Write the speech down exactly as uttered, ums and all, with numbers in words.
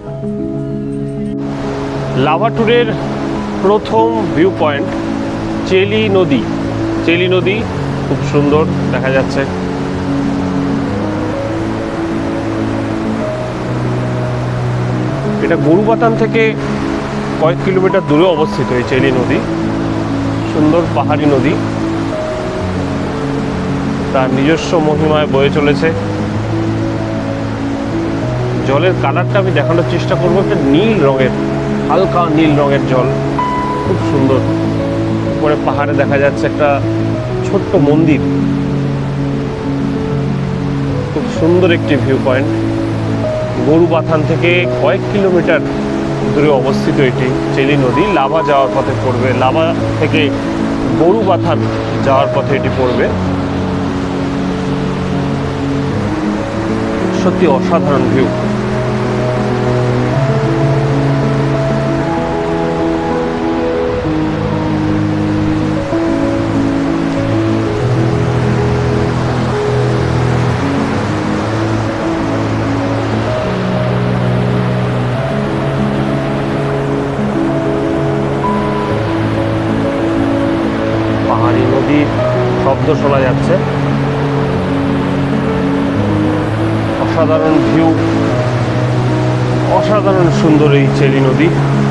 Lava ট্যুরের প্রথম view point চেলি নদী। চেলি নদী খুব সুন্দর দেখা যাচ্ছে। এটা গরুবাথান থেকে কয়েক কিলোমিটার দূরে অবস্থিত এই চেলি নদী। সুন্দর পাহাড়ি নদী, তার নিজস্ব মহিমায় বয়ে চলেছে। জলের কালারটা আমি দেখানোর চেষ্টা করবো, একটা নীল রঙের, হালকা নীল রঙের জল, খুব সুন্দর। উপরে পাহাড়ে দেখা যাচ্ছে একটা ছোট্ট মন্দির, খুব সুন্দর একটি ভিউ পয়েন্ট। গরুবাথান থেকে কয়েক কিলোমিটার দূরে অবস্থিত এটি চেলি নদী। লাভা যাওয়ার পথে পড়বে, লাভা থেকে গরুবাথান যাওয়ার পথে এটি পড়বে। সত্যি অসাধারণ ভিউ। পাহাড়ি নদীর শব্দ শোনা যাচ্ছে। অসাধারণ ভিউ, অসাধারণ সুন্দর এই চেলি নদী।